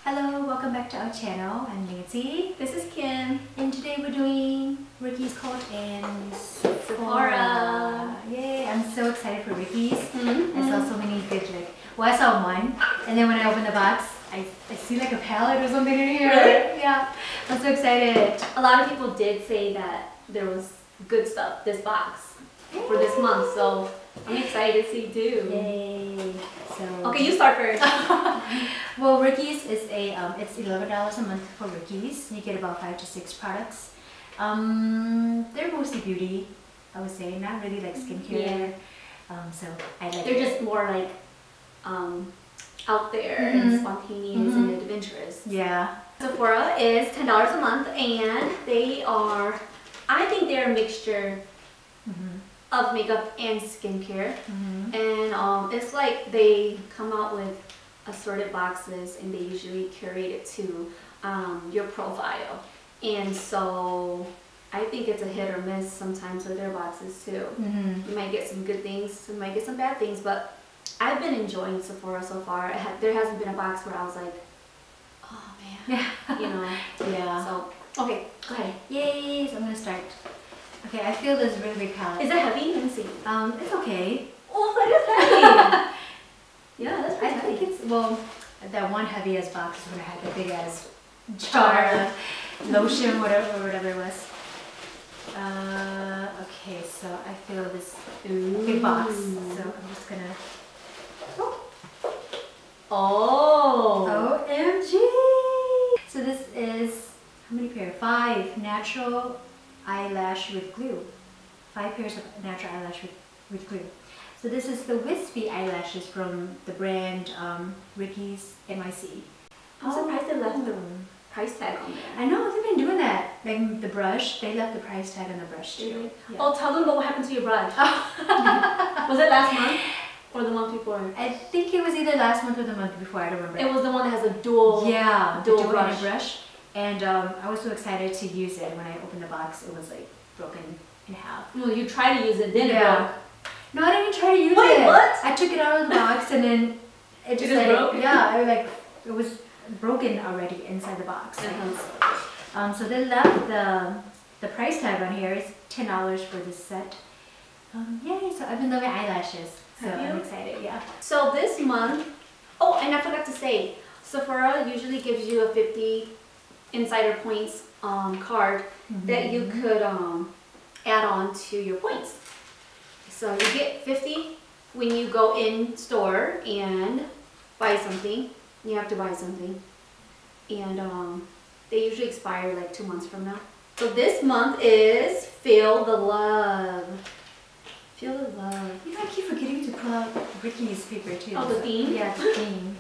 Hello, welcome back to our channel. I'm Nancy. This is Kim. And today we're doing Ricky's Coat and Sephora. Yay, I'm so excited for Ricky's. Mm-hmm. I saw so many good, I saw one, and then when I opened the box, I see like a palette or something in here. Really? Yeah, I'm so excited. A lot of people did say that there was good stuff, this box, for this month, so I'm excited to see too. Yay. So, okay, you start first. Well, Ricky's is it's $11 a month for Ricky's. You get about 5 to 6 products. They're mostly beauty, I would say, not really like skincare. Yeah. So I like They're just more like out there and spontaneous and adventurous. Yeah. Sephora is $10 a month, and they are, I think they're a mixture of makeup and skincare. And it's like they come out with assorted boxes, and they usually curate it to your profile. And so I think it's a hit or miss sometimes with their boxes too. You might get some good things, you might get some bad things, but I've been enjoying Sephora so far. There hasn't been a box where I was like, oh man, you know. Yeah. So, okay, go ahead. Yay, so I'm gonna start. Okay, I feel this really big palette. Is it heavy? Let me see. It's okay. Oh, that is heavy. Yeah, that's pretty I heavy. think it's, well, that one heavy ass box is when I had the big ass jar of lotion, whatever it was. Okay, so I feel this big box, so I'm just gonna. Oh. OMG! So this is, how many pairs? 5 natural eyelash with glue. 5 pairs of natural eyelash with glue. So this is the wispy eyelashes from the brand Ricky's NYC. I'm surprised they left the price tag on there. I know, they've been doing that. Like the brush, they left the price tag on the brush too. Yeah. Oh, tell them what happened to your brush. Was it last month or the month before? I think it was either last month or the month before, I don't remember. It was the one that has a dual dual brush. brush. And I was so excited to use it. When I opened the box, it was like broken in half. No, you tried to use it, then it broke. No, I didn't even try to use it. Wait, what? I took it out of the box and then it just broke? Yeah, it was broken already inside the box. So they left the price tag on here. It's $10 for this set. Yay! So I've been loving eyelashes. So I'm excited. Yeah. So this month, oh, and I forgot to say, Sephora usually gives you a 50 insider points card that you could add on to your points. So you get 50 when you go in store and buy something. You have to buy something, and they usually expire like 2 months from now. So this month is Feel the Love. Feel the Love. You know, I keep forgetting to pull out Ricky's paper too. Oh, the theme? Yeah, the theme.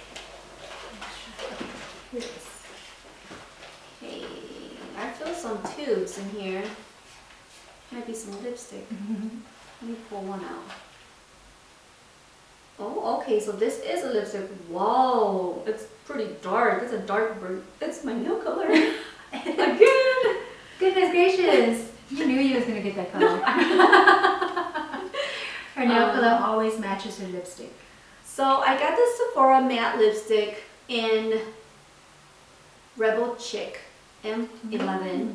Here it is. Okay, I feel some tubes in here. Might be some lipstick. Let me pull one out. Oh, okay, so this is a lipstick. Whoa, it's pretty dark. It's a dark burn. It's my nail color. Again! Goodness gracious! You knew you was gonna get that color. Her nail color always matches her lipstick. So I got this Sephora matte lipstick in Rebel Chick M11.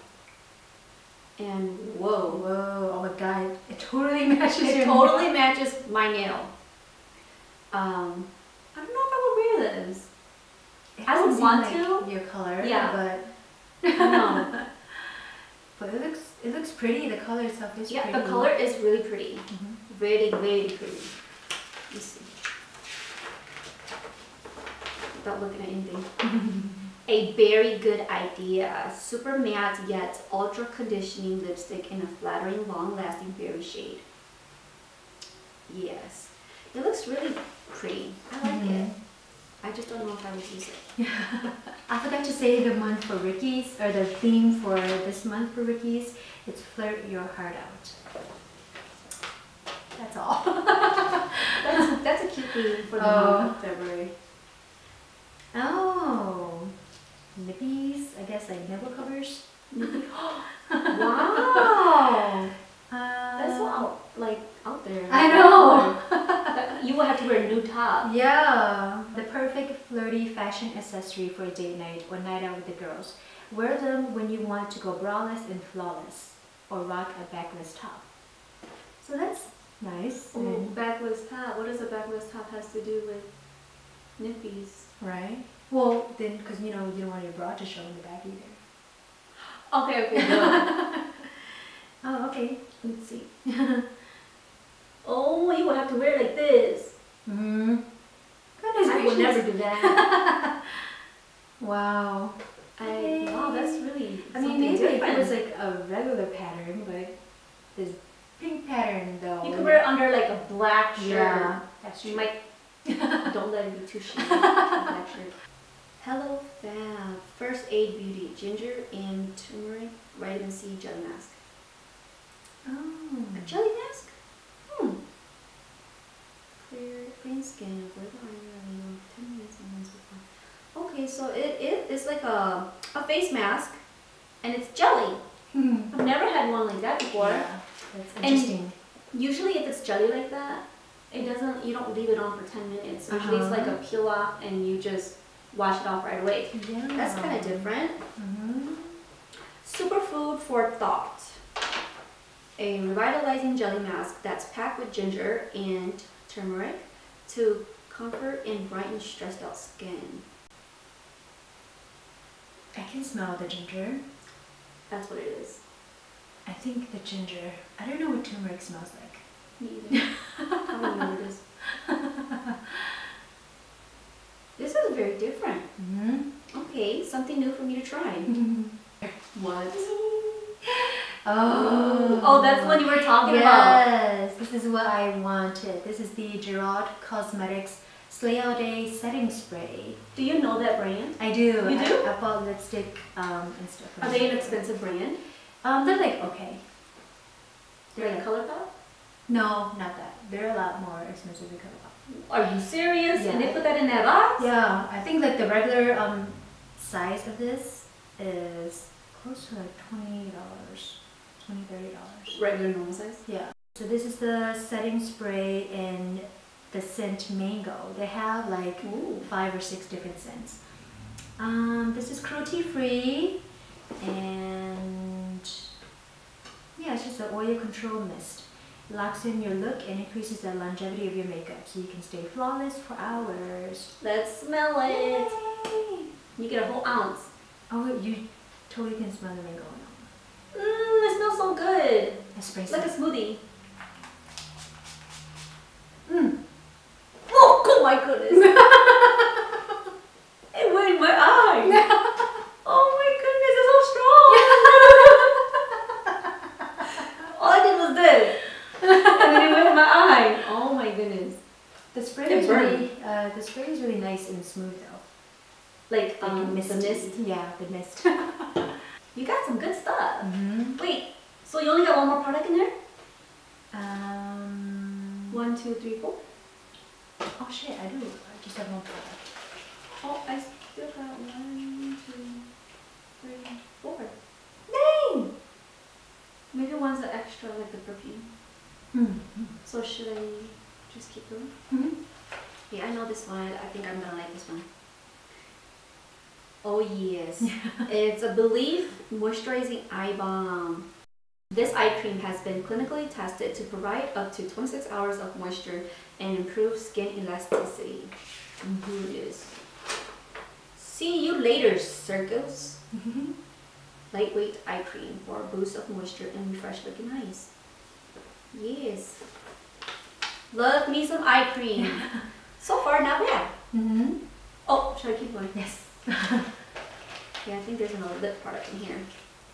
And whoa, oh my god, it totally matches it totally matches my nail. I don't know if I would wear this. I would want to. Your color, yeah, but no. But it looks pretty. The color itself is pretty. Yeah, the color is really pretty. Really, really pretty. Let me see. Without looking at anything. A very good idea. Super matte yet ultra conditioning lipstick in a flattering, long-lasting berry shade. Yes, it looks really pretty. I like it. I just don't know if I would use it. I forgot to say the month for Ricky's, or the theme for this month for Ricky's. It's Flirt Your Heart Out. That's all. that's a cute theme for the month of February. Oh. Nippies, I guess, like nipple covers. Wow! That's so out there. I know. You will have to wear a new top. Yeah, the perfect flirty fashion fashion accessory for a date night or night out with the girls. Wear them when you want to go braless and flawless, or rock a backless top. So that's nice. Ooh, backless top. What does a backless top has to do with nippies? Right? Well, then, because you know, you don't want your bra to show in the back either. Okay, no. Oh, okay. Let's see. Oh, you would have to wear it like this. Mm-hmm. Goodness I would never do that. Wow. Wow, that's really. I mean, maybe if it was like a regular pattern, but this pink pattern though. You could wear it under like a black shirt. Yeah, that's You true. might. Don't let it be too shiny. Black shirt. Hello Fab. First Aid Beauty. Ginger and turmeric vitamin C jelly mask. Oh. A jelly mask? Clear, clean skin. Avoid the oil. 10 minutes and once before. Okay, so it's like a face mask, and it's jelly. I've never had one like that before. Yeah, that's interesting. And usually, if it's jelly like that, it doesn't. You don't leave it on for 10 minutes. Usually, it's like a peel off, and you just wash it off right away. Yeah. That's kind of different. Mm-hmm. Superfood for thought. A revitalizing jelly mask that's packed with ginger and turmeric to comfort and brighten stressed out skin. I can smell the ginger. That's what it is. I think the ginger. I don't know what turmeric smells like. Me either. I don't know what it is. This is very different. Mm-hmm. Okay, something new for me to try. What? Oh, that's what you were talking about. Yes, this is what I wanted. This is the Gerard Cosmetics Slay All Day Setting Spray. Do you know that brand? I do. You do? I bought lipstick and stuff. Are they an expensive brand? They're like okay. They're like ColourPop? No, not that. They're a lot more expensive than ColourPop. Are you serious? Yeah. And they put that in that box? Yeah, I think like the regular size of this is close to like $20, $30. Regular normal size? Yeah. So this is the setting spray in the scent mango. They have like 5 or 6 different scents. This is cruelty free, and yeah, it's just an oil control mist. Locks in your look and increases the longevity of your makeup, so you can stay flawless for hours. Let's smell it. Yay! You get a whole ounce. Oh, you totally can smell the mango now. It smells so good. I spray It's like a some. smoothie. Oh my goodness. It went in my eye. Oh my goodness, it's so strong. All I did was this. And then it went in my eye. Oh my goodness. The spray It is burned. really, the spray is really nice and smooth though. Like The mist. the mist. Yeah, the mist. You got some good stuff. Mm-hmm. Wait, so you only got one more product in there? 1, 2, 3, 4. Oh shit, I do. I just have one product. Oh, I still got 1, 2, 3, 4. Dang! Maybe one's an extra, like the perfume. Mm-hmm. So should I just keep going? Mm-hmm. Yeah, I know this one. I think I'm gonna like this one. Oh yes, it's a Believe Moisturizing Eye Balm. This eye cream has been clinically tested to provide up to 26 hours of moisture and improve skin elasticity. Here it is. See you later, circles. Lightweight eye cream for a boost of moisture and refresh looking eyes. Yes. Love me some eye cream. So far, not bad. Mm-hmm. Oh, should I keep going? Yes. Yeah, I think there's another lip product in here.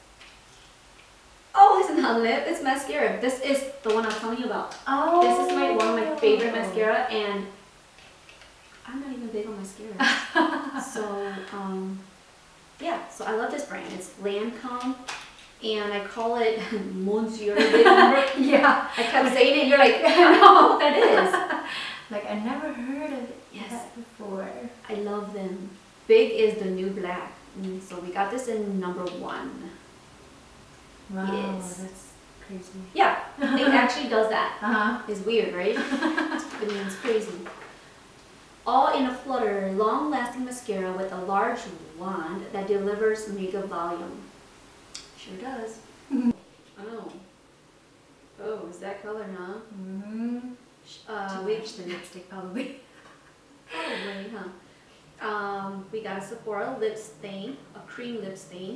Oh, it's not lip, it's mascara. This is the one I'm telling you about. Oh. This is one of my favorite mascara, and I'm not even big on mascara. So, yeah, so I love this brand. It's Lancome, and I call it Monsieur. Remember? Yeah. I kept saying it, and you're like, I don't know what that is. Like I never heard of Yes. that before. I love them. Big is the new black. So we got this in number 1. Wow, Yes. that's crazy. Yeah, it actually does that. Uh-huh. It's weird, right? I mean, it's crazy. All in a Flutter long-lasting mascara with a large wand that delivers makeup volume. Sure does. Oh. Oh, is that color, huh? We match the lipstick probably. Probably, huh? We got a Sephora lip stain, a cream lip stain.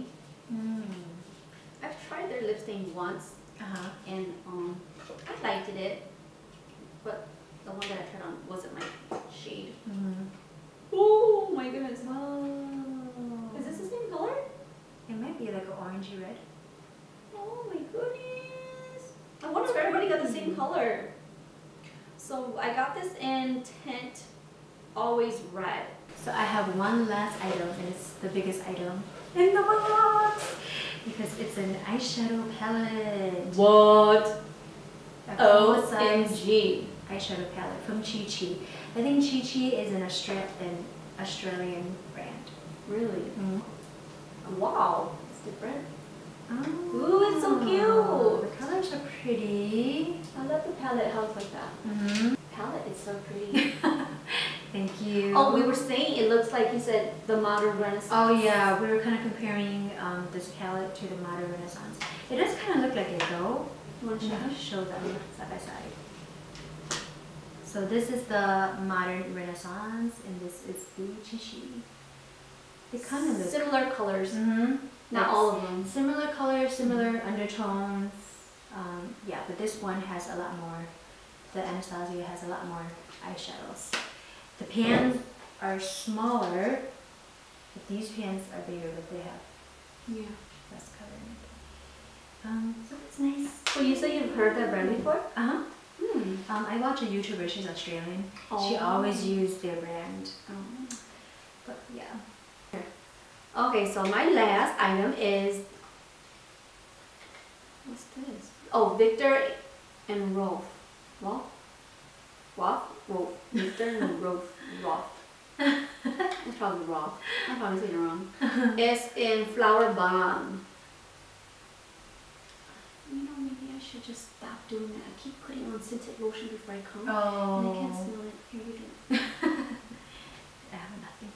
I've tried their lip stain once, and I liked it, but the one that I tried on wasn't my shade. Oh my goodness! Whoa. Is this the same color? It might be like an orangey red. Oh my goodness! I wonder if everybody got the same color. So I got this in Tint Always Red. So I have one last item, and it's the biggest item in the box because it's an eyeshadow palette. What? A full-size OMG! eyeshadow palette from Chi Chi. I think Chi Chi is an Australian brand. Really? Wow, it's different. Oh, Ooh, it's so cute. The colors are pretty. I love the palette, how it's like that. Palette is so pretty. Thank you. Oh, we were saying it looks like you said the modern Renaissance. Oh yeah, we were kind of comparing this palette to the modern Renaissance. It does kind of look like it though. You want to Let me show them side by side. So this is the modern Renaissance, and this is the Chi Chi. They kind of look similar colors. Not Not all of them. Similar colors, similar undertones. Yeah, but this one has a lot more. The Anastasia has a lot more eyeshadows. The pans are smaller, but these pans are bigger, but they have less color in it. So it's nice. So you say you've heard that brand before? I watch a YouTuber, she's Australian. Oh. She always used their brand. But yeah. Okay, so my last item is, what's this? Oh, Victor and Rolf. Rolf? Victor and Rolf. It's probably Rolf. I'm probably saying it wrong. It's in Flower Bomb. You know, maybe I should just stop doing that. I keep putting on scented lotion before I come. Oh. And I can't smell it. Here we go. I have nothing.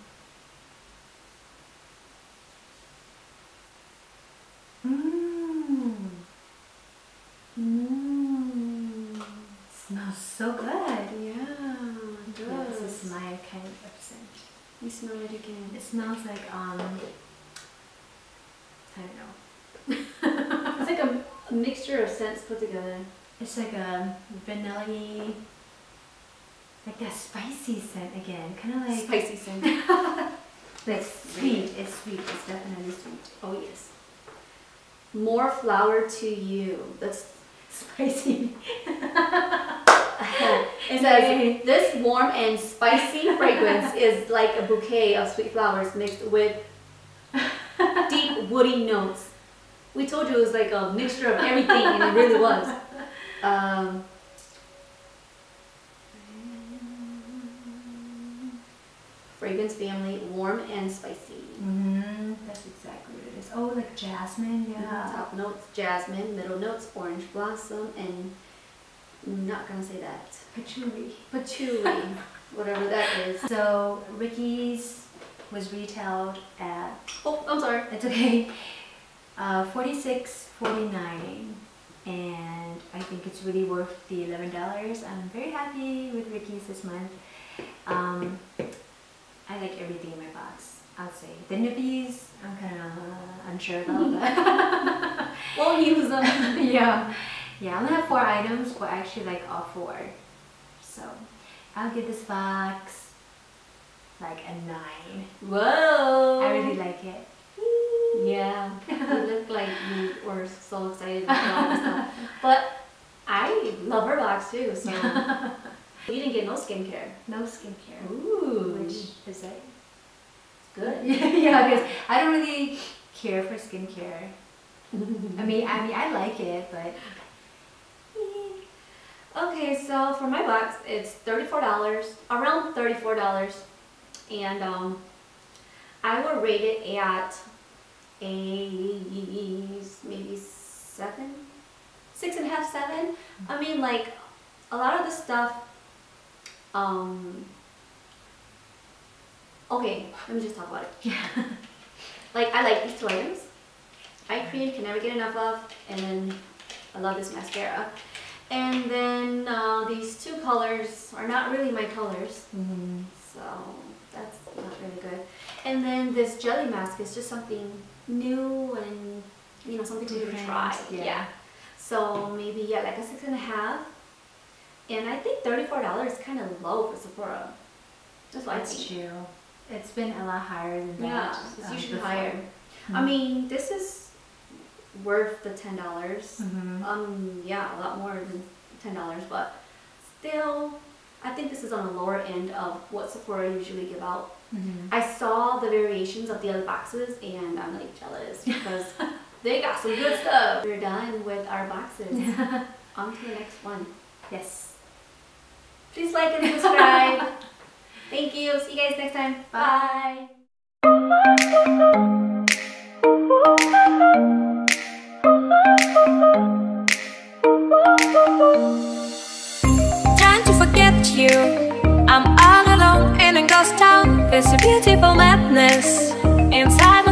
Smells so good. Yeah, it Yeah, does. this is my kind of scent. We smell it again. It smells like I don't know. It's like a mixture of scents put together. It's like a vanilla-y, like that spicy scent again. Kind of like Spicy scent. like sweet. It's sweet. It's definitely sweet. Oh yes. More flower to you. That's Spicy. it says this warm and spicy fragrance is like a bouquet of sweet flowers mixed with deep woody notes. We told you it was like a mixture of everything, and it really was. Fragrance family, warm and spicy. That's exactly what it is. Oh, like jasmine, yeah. Top notes, jasmine. Middle notes, orange blossom, and I'm not gonna say that. Patchouli. Patchouli, whatever that is. So Ricky's was retailed at, Oh, I'm sorry. it's okay, $46.49, and I think it's really worth the $11. I'm very happy with Ricky's this month. I like everything in my box, I'll say. The nippies, I'm kind of unsure about that. Won't use them. Yeah. Yeah, I only have 4 items, but I actually like all 4. So, I'll give this box like a 9. Whoa. I really like it. Yeah, you look like you were so excited about all this stuff. But I love her box too, so you didn't get no skincare. No skincare. Ooh, Which is like good. yeah, because I don't really care for skincare. I mean, I like it, but Okay, so for my box, it's $34, around $34, and I will rate it at a maybe 7, 6.5, 7. I mean, like a lot of the stuff Okay, let me just talk about it. Yeah. Like, I like these two items. Eye cream, can never get enough of, and then I love this mascara. And then these two colors are not really my colors, so that's not really good. And then this jelly mask is just something new and, you know, something to try. Yeah. So maybe, yeah, like a 6.5. And I think $34 is kind of low for Sephora. That's what I think. True. It's been a lot higher than that. Yeah, it's usually before. higher. I mean, this is worth the $10. Yeah, a lot more than $10, but still, I think this is on the lower end of what Sephora usually give out. I saw the variations of the other boxes, and I'm like jealous because they got some good stuff. We're done with our boxes. On to the next one. Yes. Please like and subscribe. Thank you. See you guys next time. Bye. Trying to forget you, I'm all alone in a ghost town. There's a beautiful madness inside my